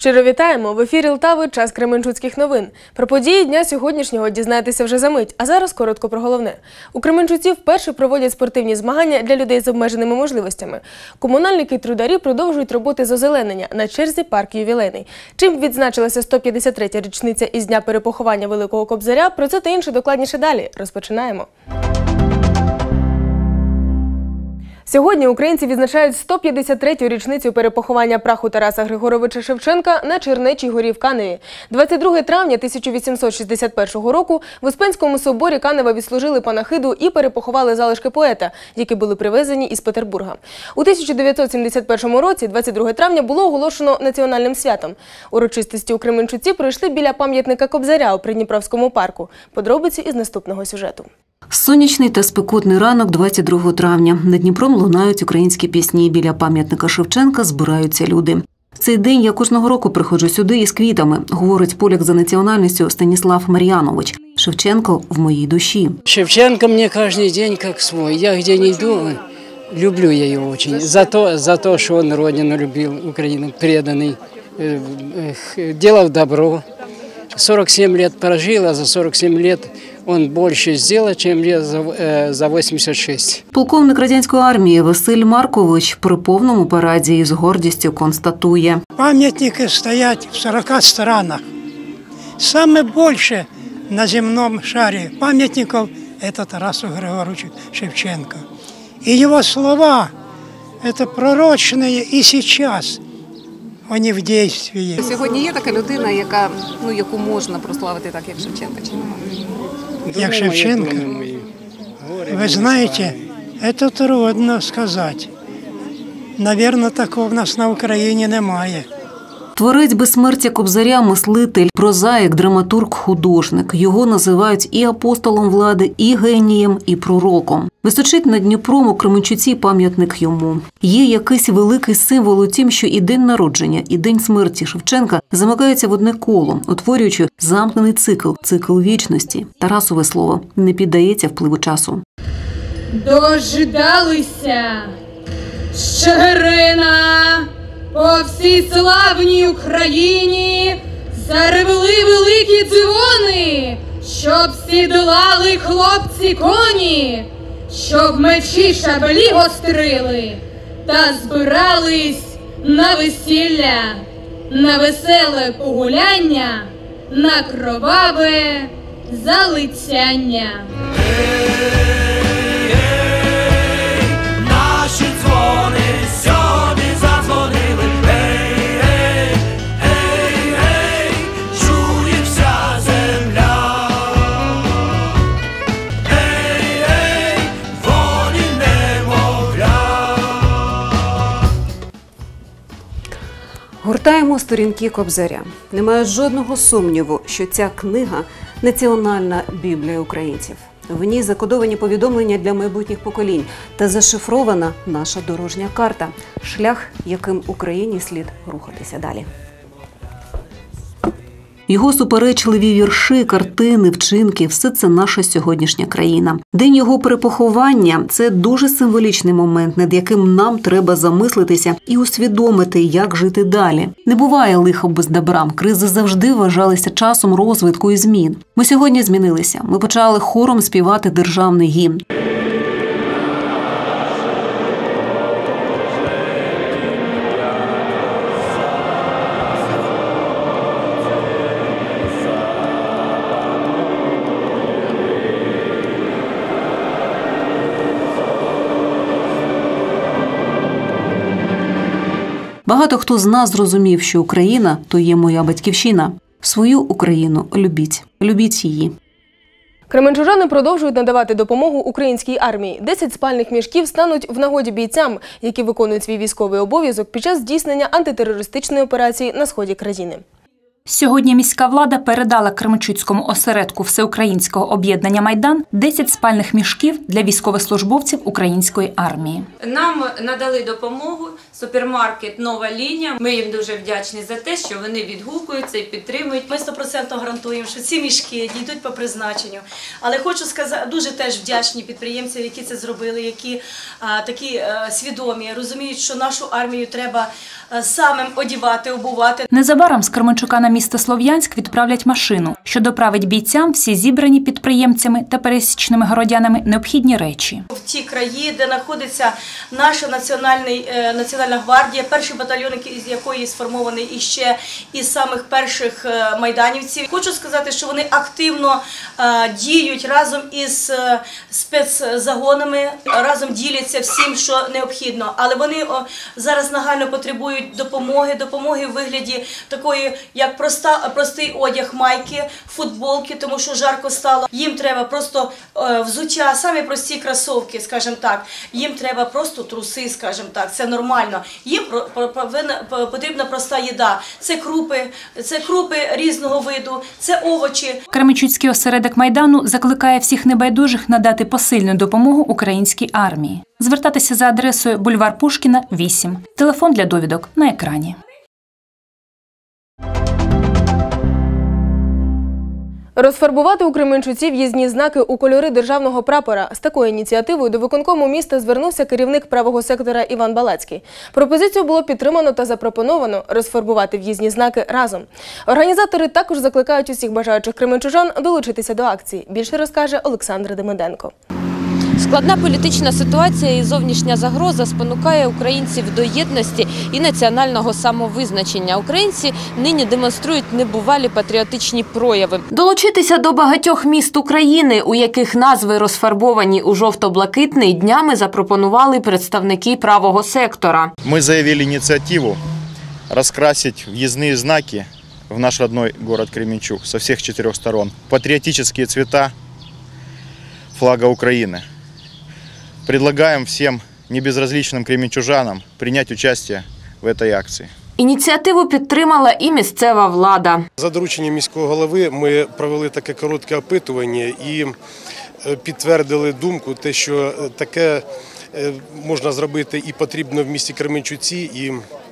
Щиро вітаємо! В ефірі Лтави «Час кременчуцьких новин». Про події дня сьогоднішнього дізнаєтеся вже за мить, а зараз коротко про головне. У Кременчуці вперше проводять спортивні змагання для людей з обмеженими можливостями. Комунальники-трударі продовжують роботи з озеленення, на черзі парк ювілейний. Чим відзначилася 153-я річниця із дня перепоховання Великого Кобзаря, про це та інше докладніше далі. Розпочинаємо. Сьогодні українці відзначають 153-ю річницю перепоховання праху Тараса Григоровича Шевченка на Чернечій горі в Каневі. 22 травня 1861 року в Успенському соборі Канева відслужили панахиду і перепоховали залишки поета, які були привезені із Петербурга. У 1971 році, 22 травня, було оголошено національним святом. Урочистості у Кременчуці пройшли біля пам'ятника Кобзаря у Придніпровському парку. Подробиці із наступного сюжету. Сонячний та спекотний ранок 22 травня. Над Дніпром лунають українські пісні. Біля пам'ятника Шевченка збираються люди. В цей день я кожного року приходжу сюди із квітами, говорить поляк за національністю Станіслав Мар'янович. Шевченко в моїй душі. Шевченко мені кожен день як свій. Я де не йду, люблю я його дуже. За те, що він родину любив, Україну, преданий, делав добро. 47 лет прожил, а за 47 лет он больше сделал, чем за 86. Полковник радянської армії Василь Маркович при повному параді із гордістю констатує. Пам'ятники стоять в 40 странах. Саме більше на земному шарі пам'ятників – це Тарасу Григоровичу Шевченко. І його слова – це пророчні і зараз. Вони в дійстві. Сьогодні є така людина, яку можна прославити так, як Шевченка, чи немає? Як Шевченка? Ви знаєте, це трудно сказати. Навірно, такого в нас на Україні немає. Творець безсмертя Кобзаря – мислитель, прозаїк, драматург, художник. Його називають і апостолом влади, і генієм, і пророком. Височить над Дніпром у Кременчуці пам'ятник йому. Є якийсь великий символ у тім, що і день народження, і день смерті Шевченка замикаються в одне коло, утворюючи замкнений цикл вічності. Тарасове слово не піддається впливу часу. Дождалися Чигирина, по всій славній Україні заревли великі дзвони, щоб сідлали хлопці коні, щоб мечі шаблі гострили та збирались на весілля, на веселе погуляння, на кроваве залицяння. Наші дзвони сьогодні задзвонили. Чує вся земля. Волі немовля. Гортаємо сторінки Кобзаря. Немає жодного сумніву, що ця книга – національна біблія українців. В ній закодовані повідомлення для майбутніх поколінь та зашифрована наша дорожня карта – шлях, яким Україні слід рухатися далі. Його суперечливі вірші, картини, вчинки – все це наша сьогоднішня країна. День його перепоховання – це дуже символічний момент, над яким нам треба замислитися і усвідомити, як жити далі. Не буває лиха без добра. Кризи завжди вважалися часом розвитку і змін. Ми сьогодні змінилися. Ми почали хором співати державний гімн. Багато хто з нас зрозумів, що Україна – то є моя батьківщина. Свою Україну любіть. Любіть її. Кременчужани продовжують надавати допомогу українській армії. 10 спальних мішків стануть в нагоді бійцям, які виконують свій військовий обов'язок під час здійснення антитерористичної операції на сході країни. Сьогодні міська влада передала Кременчуцькому осередку Всеукраїнського об'єднання «Майдан» 10 спальних мішків для військовослужбовців української армії. Нам надали допомогу супермаркет «Нова лінія». Ми їм дуже вдячні за те, що вони відгукуються і підтримують. Ми 100% гарантуємо, що ці мішки дійдуть по призначенню. Але хочу сказати, дуже теж вдячні підприємцям, які це зробили, які такі свідомі, розуміють, що нашу армію треба самим одягати, обувати. Незабаром з Кременчука на місто Слов'янськ відправлять машину, що доправить бійцям всі зібрані підприємцями та пересічними городянами необхідні речі. В ті краї, де знаходиться наша Національна гвардія, перший батальйон, з якої сформований іще із самих перших майданівців. Хочу сказати, що вони активно діють разом із спецзагонами, разом діляться всім, що необхідно. Але вони зараз нагально потребують допомоги в вигляді такої, як простий одяг, майки, футболки, тому що жарко стало. Їм треба просто взуття, самі прості кросівки, скажімо так. Їм треба просто труси, скажімо так, це нормально. Їм потрібна проста їда. Це крупи різного виду, це овочі. Кременчуцький осередок «Майдану» закликає всіх небайдужих надати посильну допомогу українській армії. Звертатися за адресою бульвар Пушкіна, 8. Телефон для довідок на екрані. Розфарбувати у Кременчуці в'їзні знаки у кольори державного прапора. З такою ініціативою до виконкому міста звернувся керівник правого сектора Іван Балацький. Пропозицію було підтримано та запропоновано розфарбувати в'їзні знаки разом. Організатори також закликають усіх бажаючих кременчужан долучитися до акції. Більше розкаже Олександр Демиденко. Складна політична ситуація і зовнішня загроза спонукає українців до єдності і національного самовизначення. Українці нині демонструють небувалі патріотичні прояви. Долучитися до багатьох міст України, у яких назви розфарбовані у жовто-блакитний, днями запропонували представники правого сектора. Ми заявили ініціативу розкрасити в'їзні знаки в наш родной город Кременчук со всех 4 сторон. Патриотические цвета флага Украины. Предлагаем всем небезразличным кременчужанам принять участие в этой акции. Ініціативу підтримала і місцева влада. За дорученням міського голови ми провели таке коротке опитування і підтвердили думку, те, що таке можна зробити і потрібно в місті Кременчуці. І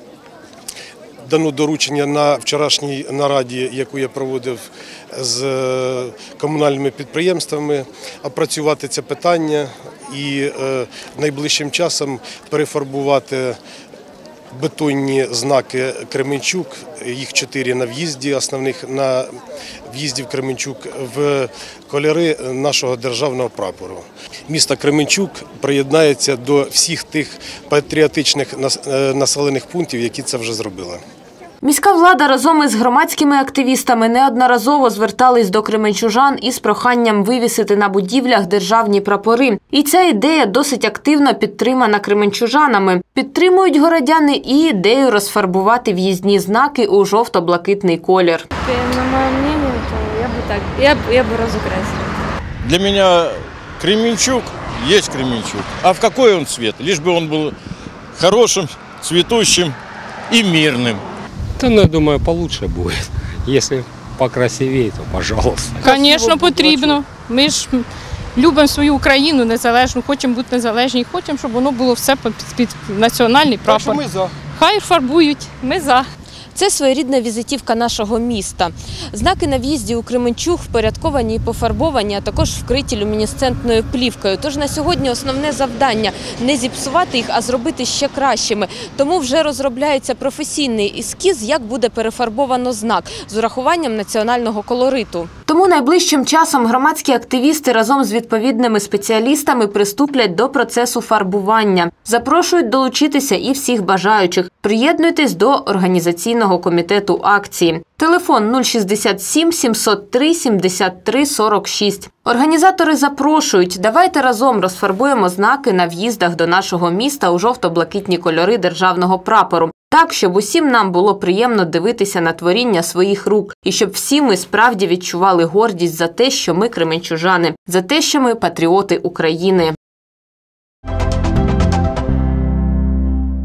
дано доручення на вчорашній нараді, яку я проводив з комунальними підприємствами, опрацювати це питання і найближчим часом перефарбувати бетонні знаки Кременчук, їх 4 на в'їзді, основних на в'їзді в Кременчук, в кольори нашого державного прапору. Місто Кременчук приєднається до всіх тих патріотичних населених пунктів, які це вже зробили. Міська влада разом із громадськими активістами неодноразово звертались до кременчужан із проханням вивісити на будівлях державні прапори. І ця ідея досить активно підтримана кременчужанами. Підтримують городяни і ідею розфарбувати в'їзні знаки у жовто-блакитний колір. На моє мнение, то я бы разукрасила. Для меня Кременчук есть Кременчук. А в какой он цвет? Лишь бы он был хорошим, цветущим и мирным. Да, ну, я думаю, получше будет. Если покрасивее, то пожалуйста. Звісно, потрібно. Ми ж любимо свою Україну незалежну, хочемо бути незалежні, хочемо, щоб воно було все під національний прапор. Ми за. Хай фарбують, ми за. Це своєрідна візитівка нашого міста. Знаки на в'їзді у Кременчук впорядковані і пофарбовані, а також вкриті люмінесцентною плівкою. Тож на сьогодні основне завдання – не зіпсувати їх, а зробити ще кращими. Тому вже розробляється професійний ескіз, як буде перефарбовано знак з урахуванням національного колориту. Тому найближчим часом громадські активісти разом з відповідними спеціалістами приступлять до процесу фарбування. Запрошують долучитися і всіх бажаючих. Приєднуйтесь до організаційного комітету акції. Телефон 067 703 73 46. Організатори запрошують, давайте разом розфарбуємо знаки на в'їздах до нашого міста у жовто-блакитні кольори державного прапору. Так, щоб усім нам було приємно дивитися на творіння своїх рук. І щоб всі ми справді відчували гордість за те, що ми кременчужани, за те, що ми патріоти України.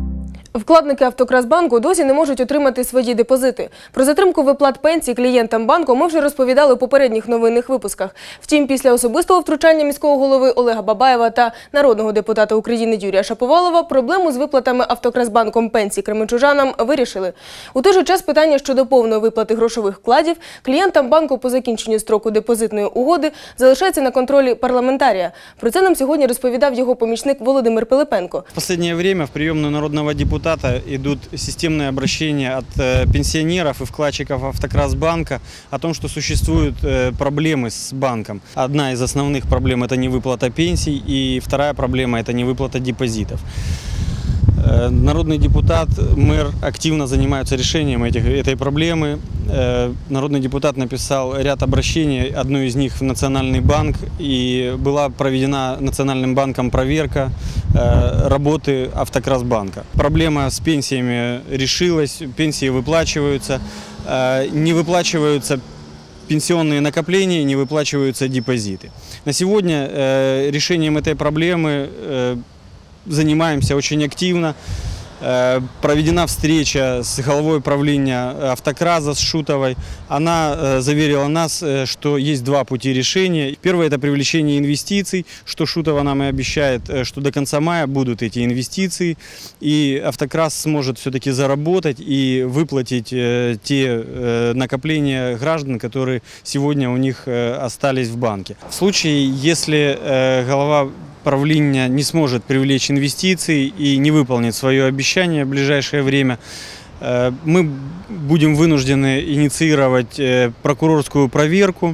Вкладники Автокрасбанку досі не можуть отримати свої депозити. Про затримку виплат пенсій клієнтам банку ми вже розповідали у попередніх новинних випусках. Втім, після особистого втручання міського голови Олега Бабаєва та народного депутата України Юрія Шаповалова проблему з виплатами Автокрасбанком пенсій кременчужанам вирішили. У той же час питання щодо повної виплати грошових вкладів клієнтам банку по закінченню строку депозитної угоди залишається на контролі парламентарія. Про це нам сьогодні розповідав його помічник Володимир Пилипенко. В последнее время в приемную народного депутата идут системные обращения от пенсионеров и вкладчиков Автокрасбанка о том, что существуют проблемы с банком. Одна из основных проблем – это невыплата пенсий, и вторая проблема – это невыплата депозитов. Народный депутат, мэр активно занимаются решением этой проблемы. Народный депутат написал ряд обращений, одно из них в Национальный банк, и была проведена Национальным банком проверка работы Автокрасбанка. Проблема с пенсиями решилась, пенсии выплачиваются, не выплачиваются пенсионные накопления, не выплачиваются депозиты. На сегодня решением этой проблемы занимаемся очень активно. Проведена встреча с главой правления Автокраза, с Шутовой. Она заверила нас, что есть два пути решения. Первое – это привлечение инвестиций, что Шутова нам и обещает, что до конца мая будут эти инвестиции, и Автокрас сможет все-таки заработать и выплатить те накопления граждан, которые сегодня у них остались в банке. В случае, если глава правление не сможет привлечь инвестиции и не выполнит свое обещание в ближайшее время, мы будем вынуждены инициировать прокурорскую проверку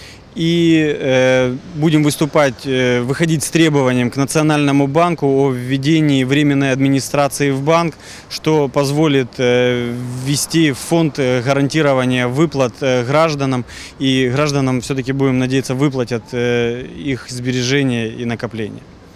и будем выходить с требованием к Национальному банку о введении временной администрации в банк, что позволит ввести фонд гарантирования выплат гражданам, и гражданам все-таки, будем надеяться, выплатят их сбережения и накопления.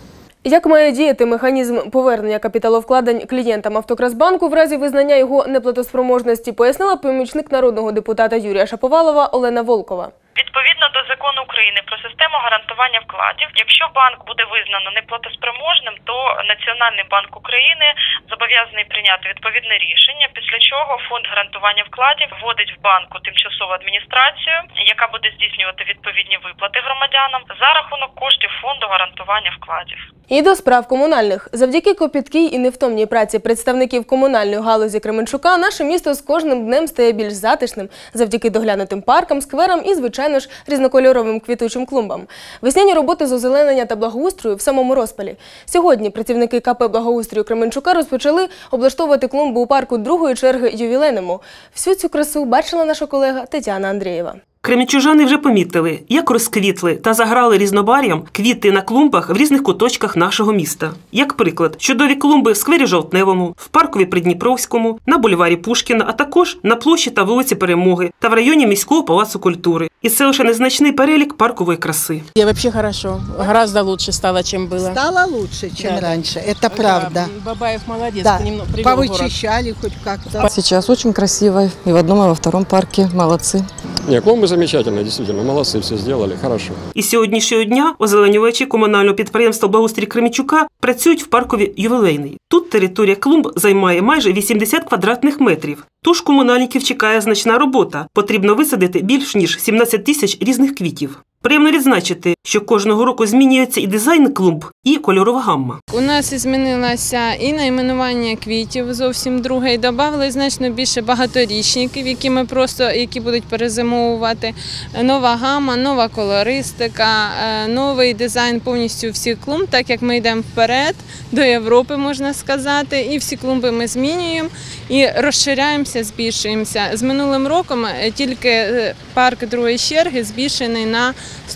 Як має діяти механізм повернення капіталовкладень клієнтам Автокрасбанку в разі визнання його неплатоспроможності, пояснила помічник народного депутата Юрія Шаповалова Олена Волкова. Відповідно до закону України про систему гарантування вкладів, якщо банк буде визнано неплатоспроможним, то Національний банк України зобов'язаний прийняти відповідне рішення, після чого фонд гарантування вкладів вводить в банку тимчасову адміністрацію, яка буде здійснювати відповідні виплати громадянам за рахунок коштів фонду гарантування вкладів. І до справ комунальних. Завдяки копіткій і невтомній праці представників комунальної галузі Кременчука наше місто з кожним днем стає більш затишним завдяки доглянутим паркам, скверам і, звичайно ж, різнокольоровим квітучим клумбам. Весняні роботи з озеленення та благоустрою в самому розпалі. Сьогодні працівники КП «Благоустрою» Кременчука розпочали облаштовувати клумби у парку другої черги ювілейному. Всю цю красу бачила наша колега Тетяна Андрієва. Кременчужани вже помітили, як розквітли та заграли різнобарв'ям квіти на клумбах в різних куточках нашого міста. Як приклад, чудові клумби в сквері Жовтневому, в паркові Придніпровському, на бульварі Пушкіна, а також на площі та вулиці Перемоги та в районі міського палацу культури. І це лише незначний перелік паркової краси. Я вообще хорошо, гораздо лучше стало, чем было. Стало лучше, чем раньше, это правда. Бабаев молодец, да. привел Повычищали хоть как-то. Сейчас очень красиво, и в одном, и во втором парке, молодцы. Нет, клумбы замечательно, действительно, молодцы, все сделали, хорошо. І сьогоднішнього дня озеленювачі комунального підприємства «Благоустрій Кременчука» працюють в паркові «Ювілейний». Тут територія клумб займає майже 80 квадратних метрів. Тож комунальників чекає значна робота. Потрібно висадити більш ніж 17 тисяч різних квітів. Приємно відзначити, що кожного року змінюється і дизайн клумб, і кольорова гамма. У нас змінилося і найменування квітів зовсім друге, і додали значно більше багаторічників, які будуть перезимовувати. Нова гамма, нова колористика, новий дизайн повністю всіх клумб, так як ми йдемо вперед, до Європи, можна сказати, і всі клумби ми змінюємо і розширяємося, збільшуємося. З минулим роком тільки парк другої черги збільшений на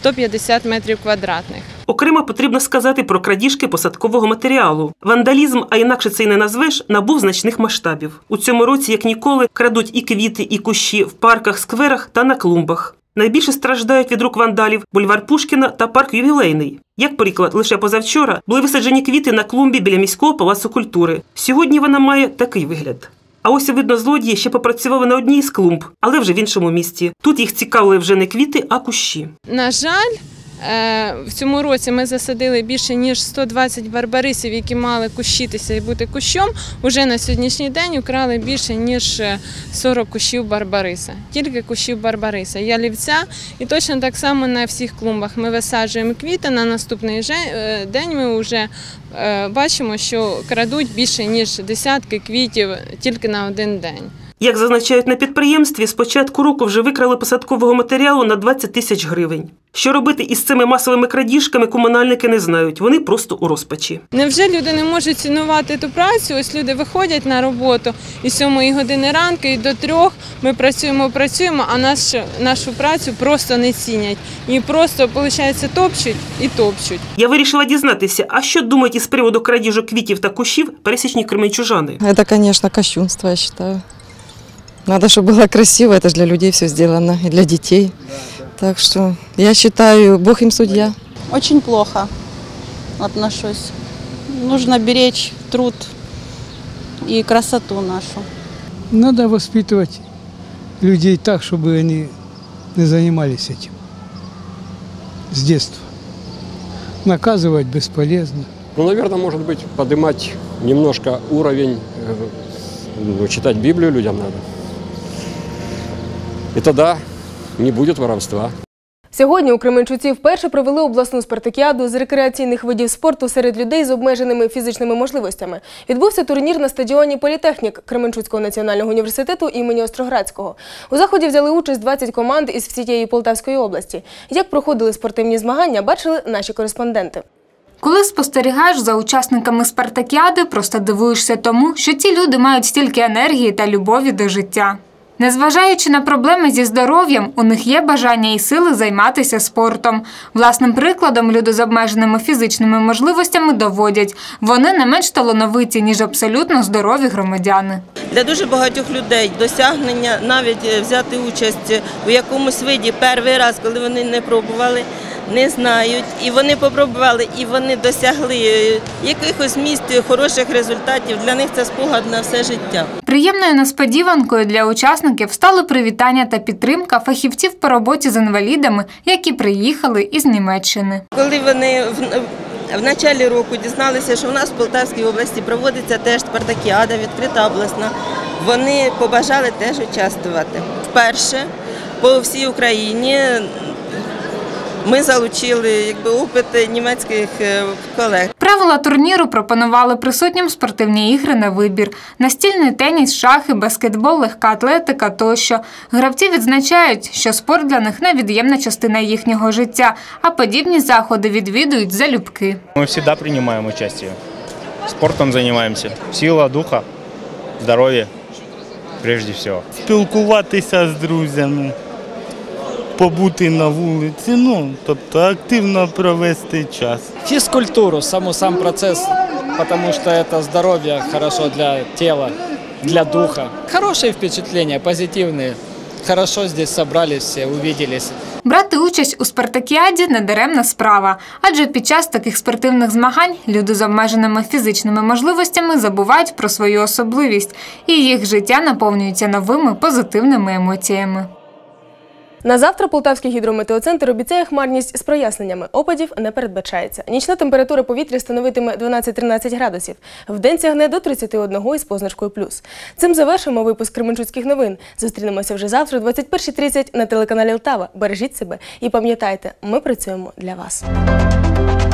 150 метрів квадратних. Окремо потрібно сказати про крадіжки посадкового матеріалу. Вандалізм, а інакше це й не назвеш, набув значних масштабів. У цьому році, як ніколи, крадуть і квіти, і кущі в парках, скверах та на клумбах. Найбільше страждають від рук вандалів бульвар Пушкіна та парк Ювілейний. Як приклад, лише позавчора були висаджені квіти на клумбі біля міського палацу культури. Сьогодні вона має такий вигляд. А ось, видно, злодії ще попрацювали на одній з клумб, але вже в іншому місті. Тут їх цікавили вже не квіти, а кущі. На жаль, В цьому році ми засадили більше ніж 120 барбарисів, які мали кущитися і бути кущом. Уже на сьогоднішній день украли більше ніж 40 кущів барбариса. Тільки кущів барбариса, ялівця. І точно так само на всіх клумбах ми висаджуємо квіти. На наступний день ми вже бачимо, що крадуть більше ніж десятки квітів тільки на один день. Як зазначають на підприємстві, з початку року вже викрали посадкового матеріалу на 20 тисяч гривень. Що робити із цими масовими крадіжками, комунальники не знають. Вони просто у розпачі. Невже люди не можуть цінувати ту працю? Ось люди виходять на роботу із 7 години ранку і до 3 ми працюємо, а нашу працю просто не цінять. І просто, виходить, топчуть і топчуть. Я вирішила дізнатися, а що думають із приводу крадіжок квітів та кущів пересічні кременчужани? Это, конечно, кощунство, я считаю. Надо, чтобы было красиво, это же для людей все сделано, и для детей. Так что я считаю, Бог им судья. Очень плохо отношусь. Нужно беречь труд и красоту нашу. Надо воспитывать людей так, чтобы они не занимались этим с детства. Наказывать бесполезно. Ну, наверное, может быть, поднимать немножко уровень, читать Библию людям надо. И тогда не будет воровства. Сьогодні у Кременчуці вперше провели обласну спартакіаду з рекреаційних видів спорту серед людей з обмеженими фізичними можливостями. Відбувся турнір на стадіоні «Політехнік» Кременчуцького національного університету імені Остроградського. У заході взяли участь 20 команд із всієї Полтавської області. Як проходили спортивні змагання, бачили наші кореспонденти. Коли спостерігаєш за учасниками спартакіади, просто дивуєшся тому, що ці люди мають стільки енергії та любові до життя. Незважаючи на проблеми зі здоров'ям, у них є бажання і сили займатися спортом. Власним прикладом люди з обмеженими фізичними можливостями доводять, вони не менш талановиті, ніж абсолютно здорові громадяни. Для дуже багатьох людей досягнення навіть взяти участь у якомусь виді перший раз, коли вони не пробували, не знають, і вони попробували, і вони досягли якихось місць, хороших результатів. Для них це спогад на все життя. Приємною несподіванкою для учасників стали привітання та підтримка фахівців по роботі з інвалідами, які приїхали із Німеччини. Коли вони в початку року дізналися, що у нас в Полтавській області проводиться теж спартакіада, відкрита обласна, вони побажали теж участвувати. Вперше по всій Україні ми залучили опит німецьких колег. Правила турніру пропонували присутнім спортивні ігри на вибір. Настільний теніс, шахи, баскетбол, легка атлетика тощо. Гравці відзначають, що спорт для них – невід'ємна частина їхнього життя, а подібні заходи відвідують залюбки. Ми завжди приймаємо участь. Спортом займаємося. Сила духа, здоров'я, прежде всього. Спілкуватися з друзями. Побути на вулиці, тобто активно провести час. Физкультуру, сам процесс, потому что это здоровье хорошо для тела, для духа. Хорошие впечатления, позитивные. Хорошо здесь собрались все, увиделись. Брати участь у спартакіаді – недаремна справа, адже під час таких спортивних змагань люди з обмеженими фізичними можливостями забувають про свою особливість, і їх життя наповнюється новими позитивними емоціями. На завтра Полтавський гідрометеоцентр обіцяє хмарність з проясненнями. Опадів не передбачається. Нічна температура повітря становитиме 12-13 градусів. Вдень сягне до 31 із позначкою плюс. Цим завершимо випуск Кременчуцьких новин. Зустрінемося вже завтра о 21:30 на телеканалі Лтава. Бережіть себе і пам'ятайте, ми працюємо для вас.